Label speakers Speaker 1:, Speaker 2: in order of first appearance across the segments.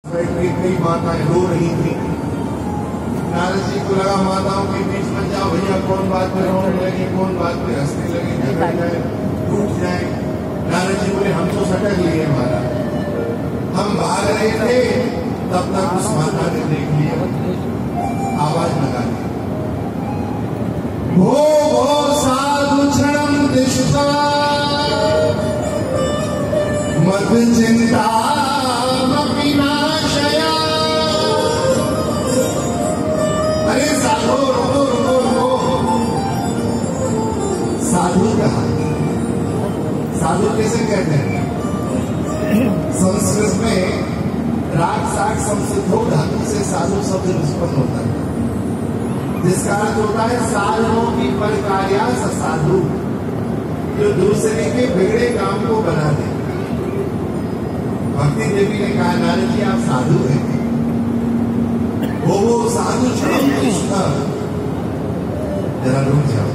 Speaker 1: कई माताएं रो रही थी। नारद जी को लगा माताओं के बीच में जाओ भैया, कौन बात में रोने लगे, कौन बात में हंसने लगे, झगड़ जाए, टूट जाए। नारद जी बोले हम तो सटक लिए महाराज, हम भाग रहे थे तब तक उस माता ने देख लिया, आवाज लगा दी, भो भो साधु क्षणम दिशा मत चिंता विनाशया। अरे साधु रुको रुको रुको, साधु कहा, साधु कैसे कहते हैं? संस्कृत में राग साग संसिद्धो धातु से साधु शब्द उत्पन्न होता है, जिसका अर्थ होता है साधनों की परकार्या साधु, जो दूसरे के बिगड़े काम को बना दे। भक्ति देवी ने कहा नारद जी आप साधु हैं, वो साधु क्षण जरा रुक जाओ,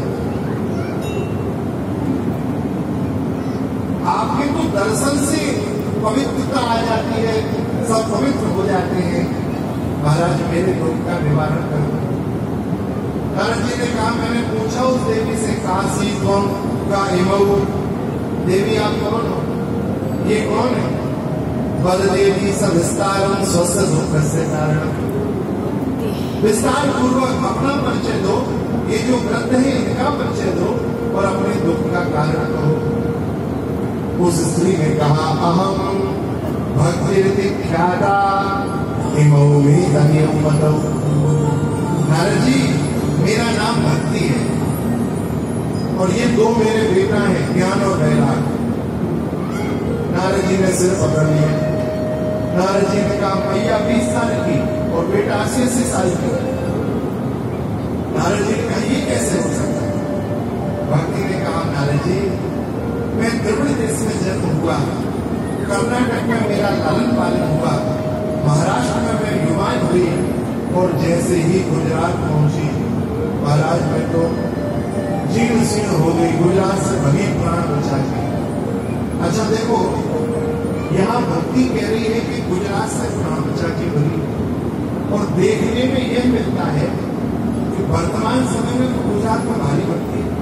Speaker 1: आपके तो दर्शन से पवित्रता आ जाती है, सब पवित्र हो जाते हैं, महाराज मेरे दुख का निवारण करो। नारद जी ने कहा मैंने पूछा उस देवी से, काशी कौन का इमऊ, देवी आप कौन हो, ये कौन है? बल देवी सब विस्तारम स्वस्थ दुख से कारण, विस्तार पूर्वक अपना परिचय दो, ये जो वृद्ध है इनका परिचय दो और अपने दुख का कारण कहो। उस स्त्री ने कहा अहम भक्ति ख्याता इमौ में धन्यम मतौ। नारद जी मेरा नाम भक्ति है और ये दो मेरे बेटा हैं, ज्ञान और वैराग। नारद जी ने सिर पकड़ लिया। नारद जी ने कहा मैया 20 साल की और बेटा 80 साल की। नारद जी ने कहा ये कैसे हो सकता है? भक्ति ने कहा नारद जी मैं द्रविड़ देश में जन्म हुआ, कर्नाटक में मेरा लालन पालन हुआ, महाराष्ट्र में मैं युवान हुई और जैसे ही गुजरात पहुंची महाराज मैं तो जीर्ण शीर्ण हो गई, गुजरात से भली प्राण बचा गई। अच्छा देखो यहाँ भक्ति कह रही है कि गुजरात से प्राण बचा के भली, और देखने में यह मिलता है कि वर्तमान समय में तो गुजरात में भारी भक्ति है।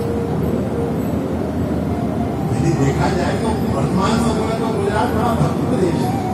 Speaker 1: यदि देखा जाए तो वर्तमान समय में तो गुजरात बड़ा भक्ति प्रदेश है।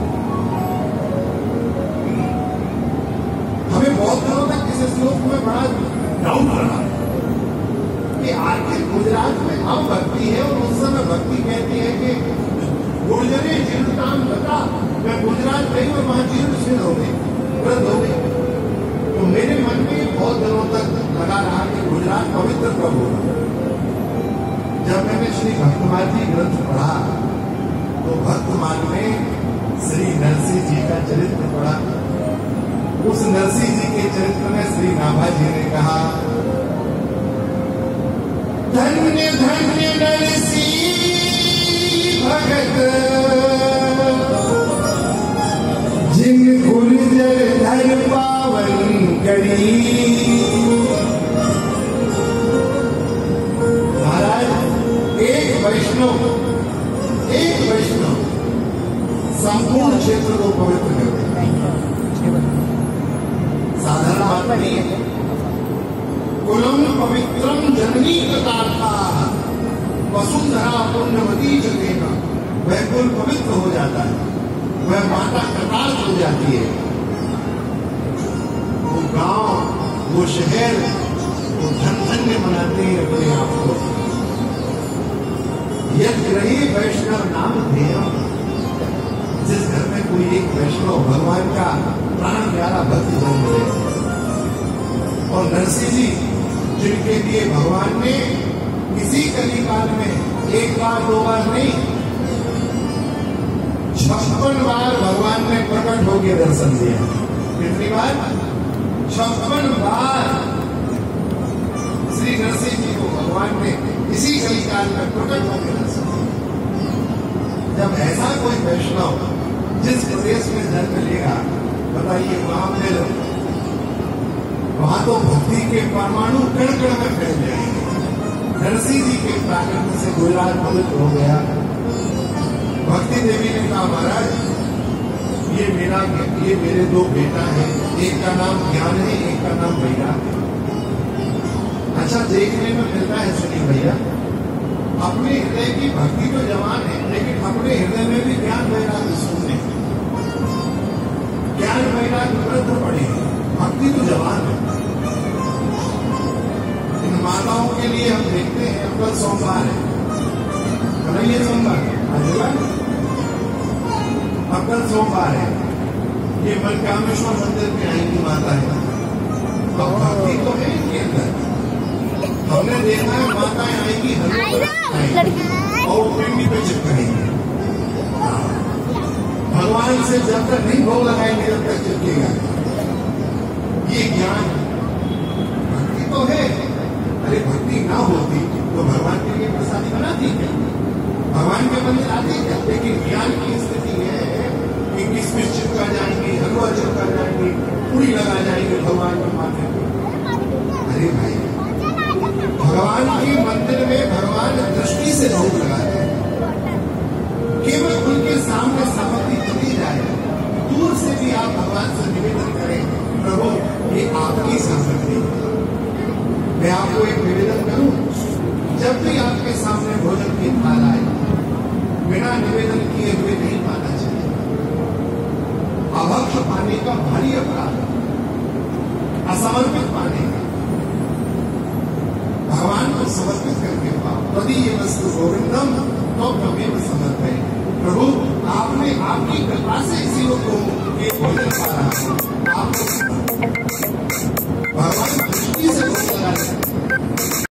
Speaker 1: हमें बहुत दिनों तक किसी श्लोक में बड़ा डाउट रहा कि आखिर गुजरात में अब भक्ति है, और उस समय भक्ति कहती है कि गुर्जरे जीर्णताम बता, मैं गुजरात गई और वहां जीर्ण शीर्ण हो गई, वृद्ध हो गई। तो मेरे मन में बहुत दिनों तक लगा रहा कि गुजरात पवित्र कब होगा। जब मैंने श्री भक्तमाल जी ग्रंथ पढ़ा तो भक्तमाल में श्री नरसिंह जी का चरित्र पढ़ा। उस नरसिंह जी के चरित्र में श्री नाभा जी ने कहा धन्य धन्य नरसिंह भगत जिन गुर्जर धर पावन करी। महाराज एक वैष्णव संपूर्ण क्षेत्र को पवित्र कर देता है, साधारण बात नहीं है। कुलम पवित्रम जननी कतार्था वसुंधरा पुण्यवती जगेगा, वह कुल पवित्र हो जाता है, वह माता कृतार्थ हो जाती है। वो गांव वो शहर वो धन धन्य मनाते हैं अपने आप को। यद्रही वैष्णव नाम ध्येयम, जिस घर में कोई एक वैष्णव भगवान का प्राण प्यारा भक्त जन्म ले, और नरसिंह जी जिनके लिए भगवान ने इसी कलिकाल में एक बार दो बार नहीं 56 बार भगवान ने प्रकट होकर दर्शन दिया। कितनी बार? 56 बार श्री नरसिंह जी को भगवान ने इसी कलिकाल में प्रकट होकर दर्शन दिया। जब ऐसा कोई वैष्णव जिस प्रदेश में जन्म लेगा, बताइए वहां तो भक्ति के परमाणु कण कण में फैल जाएंगे। नरसिंह जी के प्राकट्य से गुजरात पवित्र हो गया। भक्ति देवी ने कहा महाराज ये मेरे दो बेटा है, एक का नाम ज्ञान है, एक का नाम वैराग है। अच्छा देखने में मिलता है सुनील भैया, अपने हृदय की भक्ति तो जवान है, लेकिन अपने हृदय में भी ज्ञान वैराग सुनने, ज्ञान वैराग वृद्ध पड़े, भक्ति तो जवान है। इन माताओं के लिए हम देखते हैं, अब कल सोमवार है, कल ये सोमवार अब कल सोमवार है, ये मनकामेश्वर मंदिर में आएंगी माता है, और भक्ति तो है इनके अंदर। हमने देखा है माताएं आएंगी और पिंडी पे चिपकाएंगे। भगवान से जब तक नहीं भोग लगाएंगे तब तक चिपकेगा। ये ज्ञान भक्ति तो है। अरे भक्ति ना होती तो भगवान के लिए प्रसादी बनाती क्या, भगवान के मंदिर आती क्या? लेकिन ज्ञान की स्थिति है कि किसमिस चिपका जाएंगे, हलवा चिपका जाएंगे, पूरी लगा जाएंगे भगवान के माथे पे। अरे भाई, भगवान के मंदिर में भगवान दृष्टि से भोग लगाते हैं, केवल उनके सामने संपत्ति चली जाए, दूर से भी आप भगवान से निवेदन करें, प्रभु ये आपकी संपत्ति। मैं आपको एक निवेदन करूं, जब भी आपके सामने भोजन की थाल आए, बिना निवेदन किए हुए नहीं पाना चाहिए। अभक्ष पाने का भारी अपराध, असमर्पित पाने का, भगवान को समर्पित करके पाओ। तभी ये वस्तु गोविंदम तो तमेव समर्पय। प्रभु आपने आपकी कृपा से इसी को ये भोजन पा रहा है, आपको भगवान दृष्टि से भोग लगा